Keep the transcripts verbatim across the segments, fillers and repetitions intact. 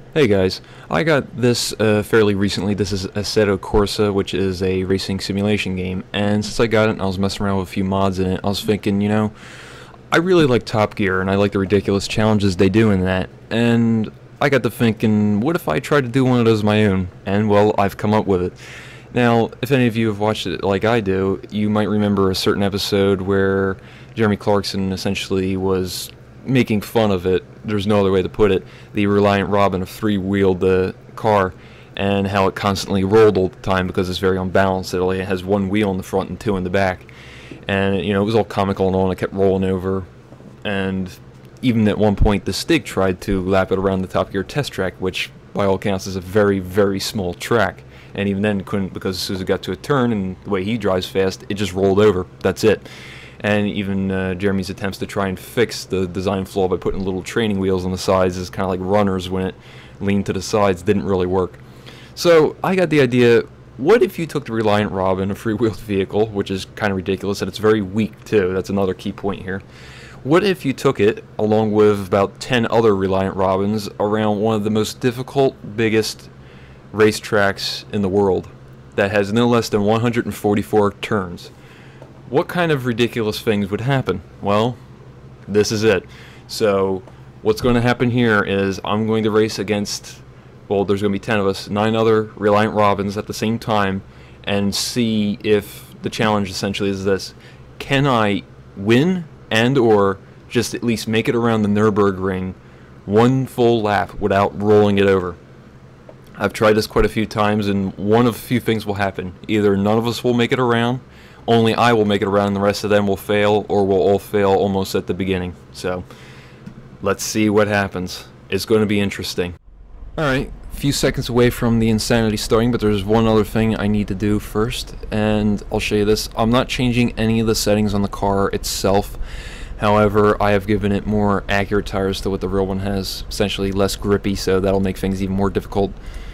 Hey guys, I got this uh, fairly recently. This is Assetto Corsa, which is a racing simulation game, and since I got it and I was messing around with a few mods in it, I was thinking, you know, I really like Top Gear and I like the ridiculous challenges they do in that, and I got to thinking, what if I tried to do one of those my own? And well, I've come up with it. Now, if any of you have watched it like I do, you might remember a certain episode where Jeremy Clarkson essentially was making fun of it, there's no other way to put it, the Reliant Robin, a three-wheeled uh, car, and how it constantly rolled all the time because it's very unbalanced. It only has one wheel in the front and two in the back. And, you know, it was all comical and all, and it kept rolling over. And even at one point, the Stig tried to lap it around the Top Gear test track, which, by all accounts, is a very, very small track. And even then, couldn't, because as soon as it got to a turn, and the way he drives fast, it just rolled over. That's it. And even uh, Jeremy's attempts to try and fix the design flaw by putting little training wheels on the sides as kind of like runners when it leaned to the sides didn't really work. So I got the idea, what if you took the Reliant Robin, a free-wheeled vehicle, which is kind of ridiculous, and it's very weak too, that's another key point here. What if you took it, along with about ten other Reliant Robins, around one of the most difficult, biggest racetracks in the world that has no less than one hundred forty-four turns? What kind of ridiculous things would happen? Well, this is it. So, what's going to happen here is I'm going to race against, well, there's going to be ten of us, nine other Reliant Robins at the same time, and see if the challenge essentially is this. Can I win and or just at least make it around the Nurburgring one full lap without rolling it over? I've tried this quite a few times, and one of a few things will happen. Either none of us will make it around, only I will make it around and the rest of them will fail, or we'll all fail almost at the beginning. So, let's see what happens. It's going to be interesting. Alright, a few seconds away from the insanity starting, but there's one other thing I need to do first, and I'll show you this. I'm not changing any of the settings on the car itself. However, I have given it more accurate tires to what the real one has, essentially less grippy, so that'll make things even more difficult.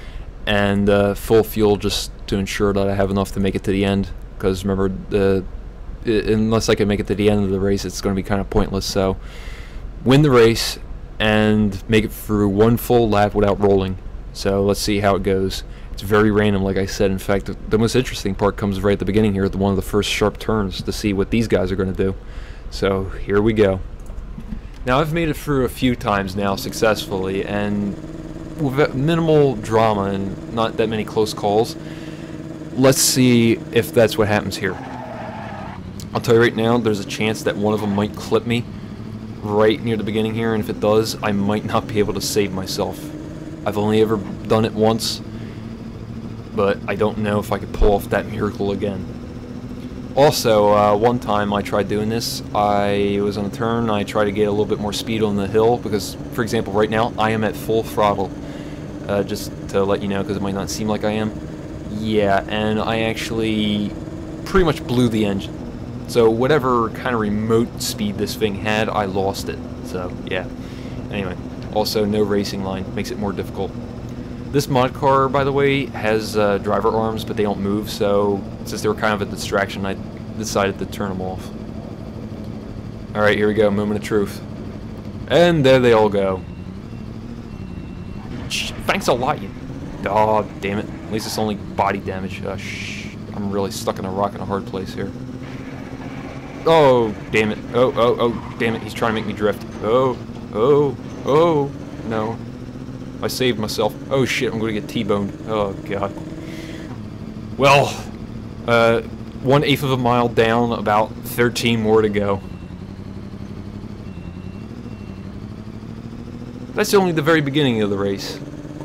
And uh, full fuel just to ensure that I have enough to make it to the end. Because remember, the unless I can make it to the end of the race, it's going to be kind of pointless. So, win the race and make it through one full lap without rolling. So let's see how it goes. It's very random, like I said. In fact, the, the most interesting part comes right at the beginning here, at the, one of the first sharp turns, to see what these guys are going to do. So here we go. Now I've made it through a few times now successfully, and with minimal drama and not that many close calls. Let's see if that's what happens here. I'll tell you right now, there's a chance that one of them might clip me right near the beginning here, and if it does, I might not be able to save myself. I've only ever done it once, but I don't know if I could pull off that miracle again. Also, uh, one time I tried doing this, I was on a turn, I tried to get a little bit more speed on the hill, because, for example, right now, I am at full throttle, uh, just to let you know, because it might not seem like I am. Yeah, and I actually pretty much blew the engine. So whatever kind of remote speed this thing had, I lost it. So, yeah. Anyway, also no racing line, makes it more difficult. This mod car, by the way, has uh, driver arms, but they don't move, so since they were kind of a distraction, I decided to turn them off. Alright, here we go, moment of truth. And there they all go. Shh, thanks a lot, you... Oh, damn it. At least it's only body damage. Uh, shh. I'm really stuck in a rock and a hard place here. Oh, damn it. Oh, oh, oh, damn it. He's trying to make me drift. Oh, oh, oh, no. I saved myself. Oh, shit. I'm going to get T-boned. Oh, God. Well, uh, one-eighth of a mile down, about thirteen more to go. That's only the very beginning of the race.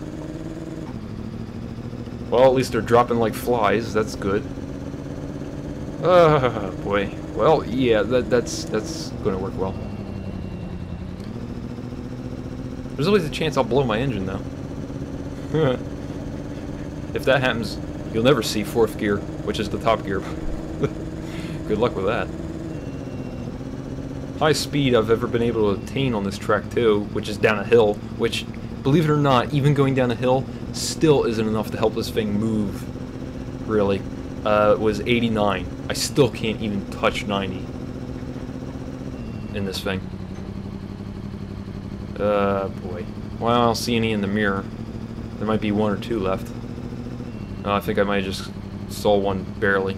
Well, at least they're dropping like flies. That's good. Oh, boy. Well, yeah, that, that's that's going to work well. There's always a chance I'll blow my engine, though. If that happens, you'll never see fourth gear, which is the top gear. Good luck with that. Highest speed I've ever been able to attain on this track, too, which is down a hill, which, believe it or not, even going down a hill still isn't enough to help this thing move, really. Uh, it was eighty-nine. I still can't even touch ninety in this thing. Uh, boy. Well, I don't see any in the mirror. There might be one or two left. Oh, I think I might have just saw one barely.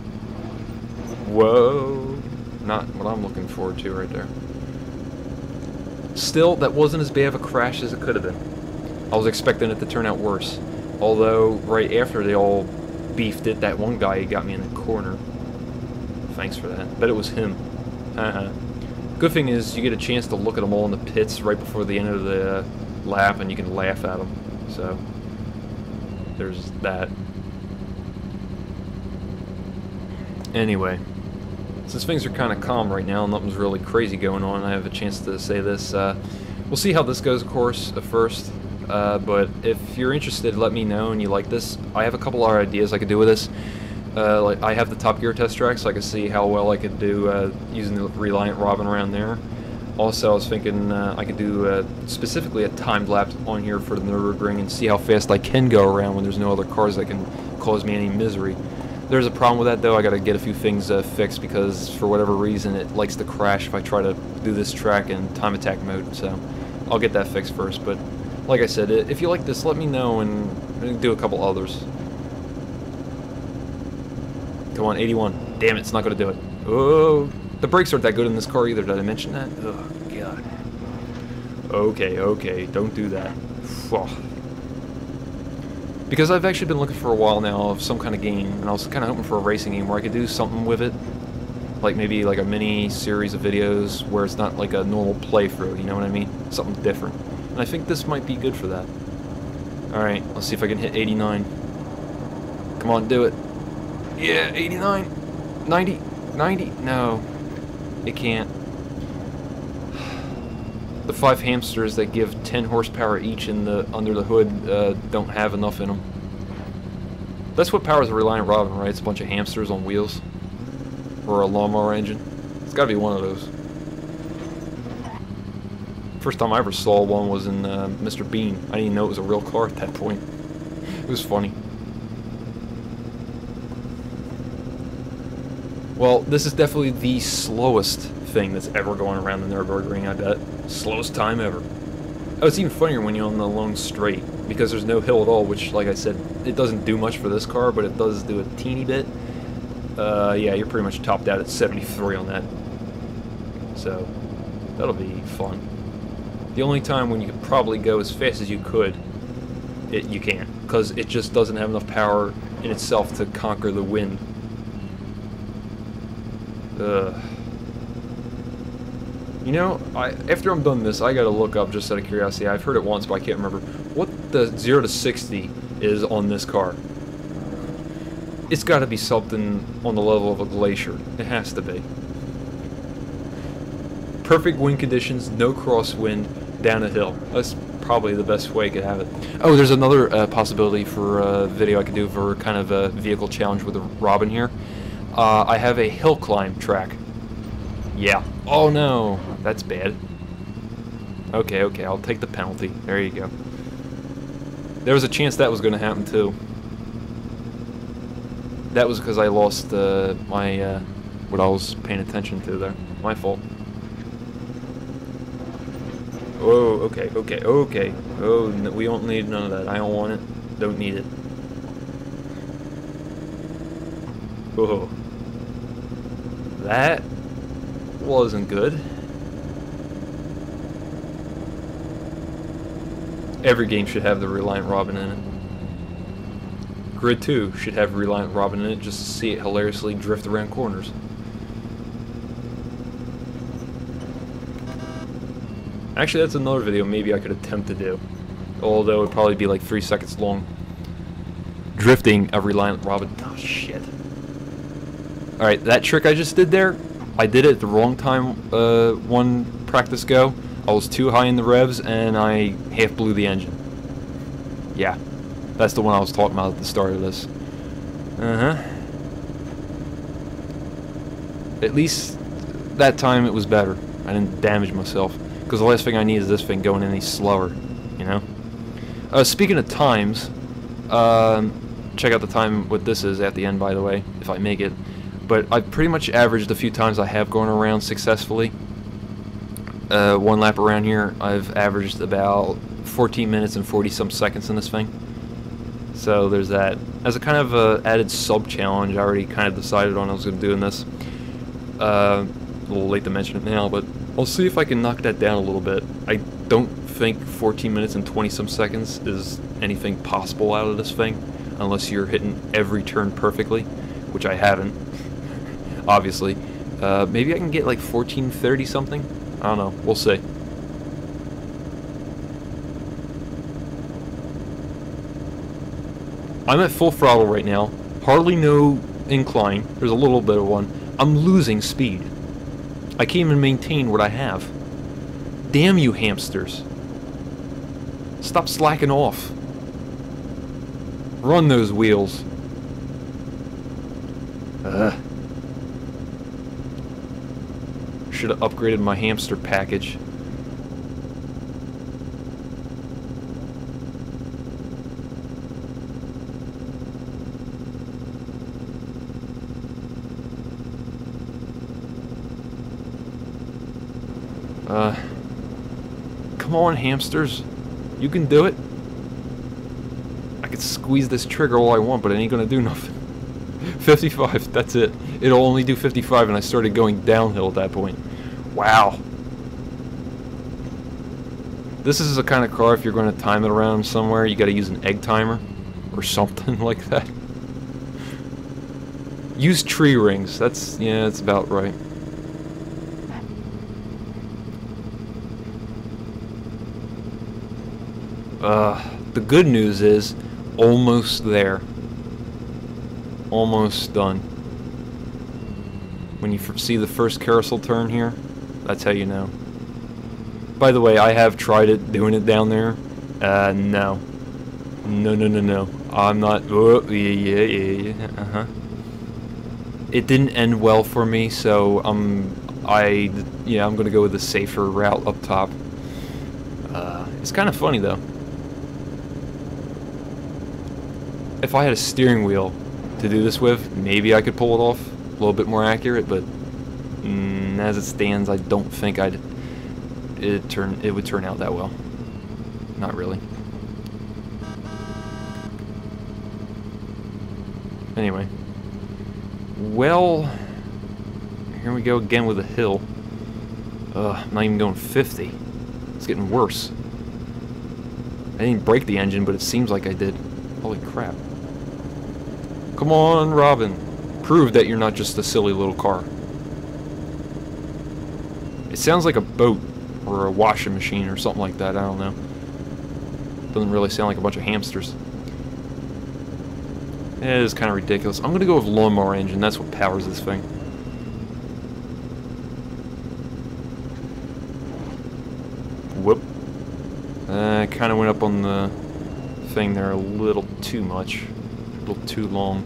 Whoa! Not what I'm looking forward to right there. Still, that wasn't as bad of a crash as it could have been. I was expecting it to turn out worse. Although, right after they all beefed it, that one guy got me in the corner. Thanks for that. Bet it was him. Haha. Good thing is, you get a chance to look at them all in the pits right before the end of the uh, lap, and you can laugh at them. So, there's that. Anyway, since things are kind of calm right now, nothing's really crazy going on, I have a chance to say this. Uh, we'll see how this goes, of course, at first. Uh, but if you're interested, let me know and you like this. I have a couple other ideas I could do with this. Uh, like I have the Top Gear test track, so I can see how well I could do uh, using the Reliant Robin around there. Also, I was thinking uh, I could do uh, specifically a timed lap on here for the Nurburgring and see how fast I can go around when there's no other cars that can cause me any misery. There's a problem with that though. I gotta get a few things uh, fixed because for whatever reason it likes to crash if I try to do this track in time attack mode. So I'll get that fixed first. But like I said, if you like this, let me know and do a couple others. Come on, eighty-one. Damn it, it's not gonna do it. Oh, the brakes aren't that good in this car either. Did I mention that? Oh god. Okay, okay, don't do that. Because I've actually been looking for a while now of some kind of game, and I was kind of hoping for a racing game where I could do something with it. Like maybe like a mini series of videos where it's not like a normal playthrough, you know what I mean? Something different. And I think this might be good for that. Alright, let's see if I can hit eighty-nine. Come on, do it. Yeah, eighty-nine. ninety. ninety. No, it can't. The five hamsters that give ten horsepower each in the under the hood uh, don't have enough in them. That's what powers a Reliant Robin, right? It's a bunch of hamsters on wheels. Or a lawnmower engine. It's gotta be one of those. First time I ever saw one was in uh, Mister Bean. I didn't even know it was a real car at that point. It was funny. Well, this is definitely the slowest thing that's ever going around the Nurburgring, I bet. Slowest time ever. Oh, it's even funnier when you're on the lone straight, because there's no hill at all, which, like I said, it doesn't do much for this car, but it does do a teeny bit. Uh, yeah, you're pretty much topped out at seventy-three on that. So, that'll be fun. The only time when you could probably go as fast as you could, it, you can't, because it just doesn't have enough power in itself to conquer the wind. Ugh. You know, I, after I'm done this, I gotta look up just out of curiosity. I've heard it once, but I can't remember what the zero to sixty is on this car. It's gotta be something on the level of a glacier. It has to be. Perfect wind conditions, no crosswind, down a hill. That's probably the best way I could have it. Oh, there's another uh, possibility for a video I could do for kind of a vehicle challenge with a Robin here. Uh, I have a hill climb track. Yeah. Oh no, that's bad. Okay, okay, I'll take the penalty. There you go. There was a chance that was going to happen too. That was because I lost uh, my uh, what I was paying attention to there. My fault. Oh, okay, okay, okay. Oh, no, we don't need none of that. I don't want it. Don't need it. Oh. That wasn't good. Every game should have the Reliant Robin in it. Grid two should have Reliant Robin in it just to see it hilariously drift around corners. Actually, that's another video maybe I could attempt to do. Although it would probably be like three seconds long. Drifting a Reliant Robin. Oh, shit. Alright, that trick I just did there, I did it at the wrong time uh, one practice go. I was too high in the revs and I half blew the engine. Yeah, that's the one I was talking about at the start of this. Uh-huh. At least that time it was better. I didn't damage myself. Because the last thing I need is this thing going any slower, you know? Uh, speaking of times, um, check out the time what this is at the end, by the way, if I make it. But I've pretty much averaged a few times I have gone around successfully. uh, one lap around here, I've averaged about fourteen minutes and forty some seconds in this thing. So there's that. As a kind of uh, added sub-challenge, I already kind of decided on I was going to do in this. Uh, a little late to mention it now, but I'll see if I can knock that down a little bit. I don't think fourteen minutes and twenty some seconds is anything possible out of this thing, unless you're hitting every turn perfectly, which I haven't, obviously. Uh, maybe I can get like fourteen thirty something? I don't know. We'll see. I'm at full throttle right now. Hardly no incline. There's a little bit of one. I'm losing speed. I can't even maintain what I have. Damn you hamsters. Stop slacking off. Run those wheels. Ugh. Should have upgraded my hamster package. Uh, come on, hamsters. You can do it. I could squeeze this trigger all I want, but it ain't gonna do nothing. fifty-five, that's it. It'll only do fifty-five, and I started going downhill at that point. Wow. This is the kind of car, if you're going to time it around somewhere, you gotta use an egg timer or something like that. Use tree rings. That's, yeah, that's about right. Uh, the good news is, almost there. Almost done. When you f see the first carousel turn here, that's how you know. By the way, I have tried it, doing it down there. Uh, no. No, no, no, no. I'm not... Oh, yeah, yeah, yeah, yeah. Uh-huh. It didn't end well for me, so um, I... Yeah, I'm gonna go with the safer route up top. Uh, it's kind of funny, though. If I had a steering wheel to do this with, maybe I could pull it off a little bit more accurate, but mm, as it stands, I don't think I'd it turn it would turn out that well. Not really. Anyway, well, here we go again with a hill. Ugh, I'm not even going fifty. It's getting worse. I didn't break the engine, but it seems like I did. Holy crap. Come on, Robin. Prove that you're not just a silly little car. It sounds like a boat or a washing machine or something like that. I don't know. Doesn't really sound like a bunch of hamsters. It is kind of ridiculous. I'm going to go with lawnmower engine. That's what powers this thing. Whoop. I uh, kind of went up on the thing there a little too much. A little too long.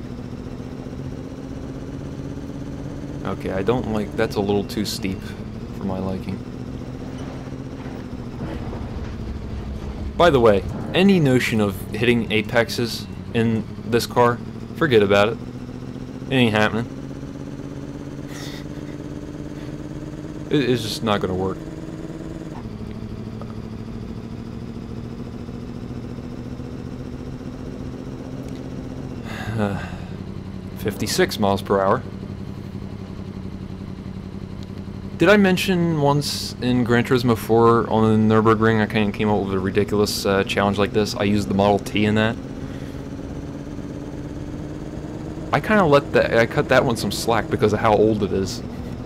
Okay, I don't like... That's a little too steep for my liking. By the way, any notion of hitting apexes in this car, forget about it. It ain't happening. It, it's just not gonna work. Uh, fifty-six miles per hour. Did I mention once in Gran Turismo four on the Nurburgring I kind of came up with a ridiculous uh, challenge like this? I used the Model T in that. I kind of let that, I cut that one some slack because of how old it is.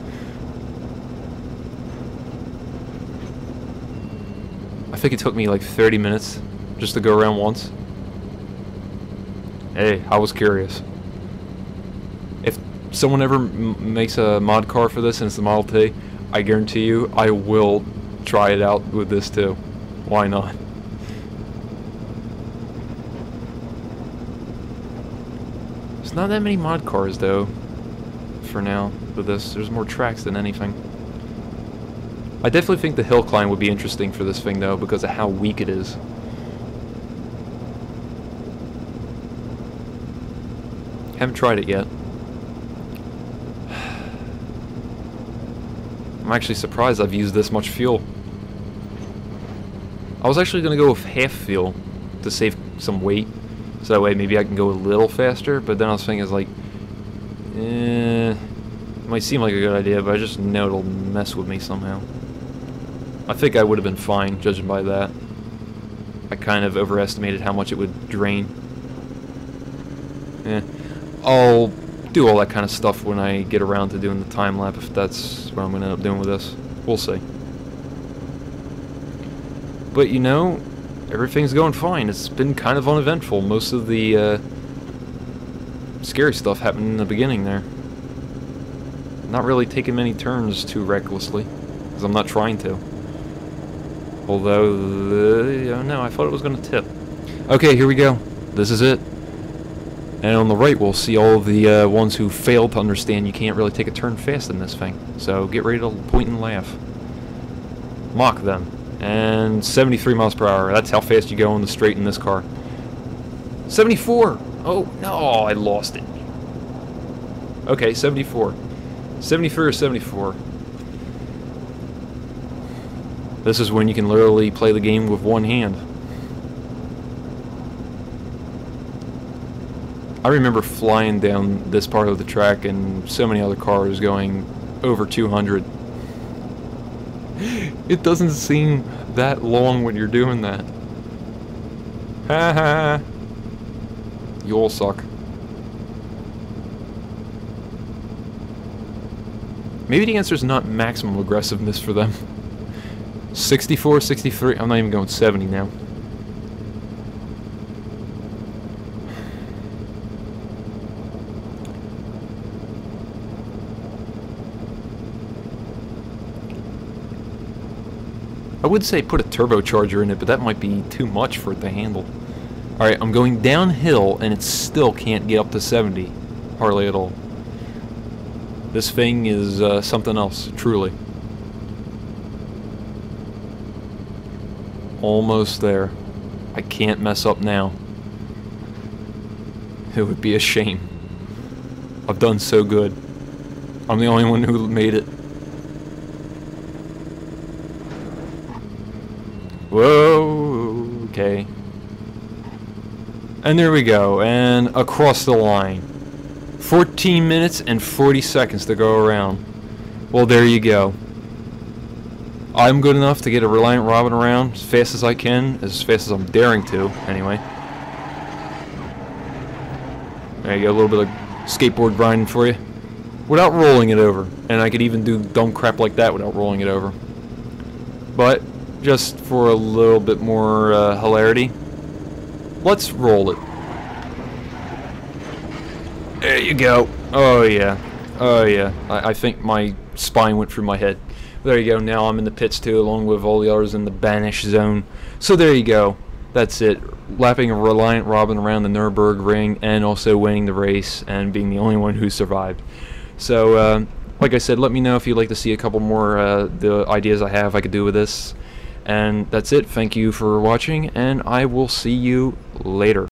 I think it took me like thirty minutes just to go around once. Hey, I was curious. If someone ever m makes a mod car for this and it's the Model T, I guarantee you I will try it out with this too. Why not? There's not that many mod cars though, for now, with this. There's more tracks than anything. I definitely think the hill climb would be interesting for this thing though, because of how weak it is. Haven't tried it yet. I'm actually surprised I've used this much fuel. I was actually going to go with half fuel to save some weight, so that way maybe I can go a little faster, but then I was thinking, it's like, eh, it might seem like a good idea, but I just know it'll mess with me somehow. I think I would have been fine, judging by that. I kind of overestimated how much it would drain. Eh, I'll do all that kind of stuff when I get around to doing the time lapse, if that's what I'm going to end up doing with this. We'll see. But you know, everything's going fine. It's been kind of uneventful. Most of the uh, scary stuff happened in the beginning there. Not really taking many turns too recklessly, because I'm not trying to. Although, uh, no, I thought it was going to tip. Okay, here we go. This is it. And on the right, we'll see all of the uh, ones who failed to understand you can't really take a turn fast in this thing. So get ready to point and laugh. Mock them. And seventy-three miles per hour. That's how fast you go on the straight in this car. seventy-four! Oh, no, I lost it. Okay, seventy-four. seventy-three or seventy-four. This is when you can literally play the game with one hand. I remember flying down this part of the track and so many other cars going over two hundred. It doesn't seem that long when you're doing that. Ha ha. You all suck. Maybe the answer is not maximum aggressiveness for them. sixty-four, sixty-three. I'm not even going seventy now. I would say put a turbocharger in it, but that might be too much for it to handle. Alright, I'm going downhill, and it still can't get up to seventy. Hardly at all. This thing is uh, something else, truly. Almost there. I can't mess up now. It would be a shame. I've done so good. I'm the only one who made it. Whoa, okay. And there we go, and across the line. fourteen minutes and forty seconds to go around. Well, there you go. I'm good enough to get a Reliant Robin around as fast as I can, as fast as I'm daring to, anyway. There you go, a little bit of skateboard grinding for you. Without rolling it over. And I could even do dumb crap like that without rolling it over. But just for a little bit more uh, hilarity, let's roll it. There you go. Oh yeah. Oh yeah. I, I think my spine went through my head. There you go. Now I'm in the pits too, along with all the others in the banish zone. So there you go. That's it. Lapping a Reliant Robin around the Nurburgring and also winning the race and being the only one who survived. So, uh, like I said, let me know if you'd like to see a couple more uh, the ideas I have I could do with this. And that's it. Thank you for watching, and I will see you later.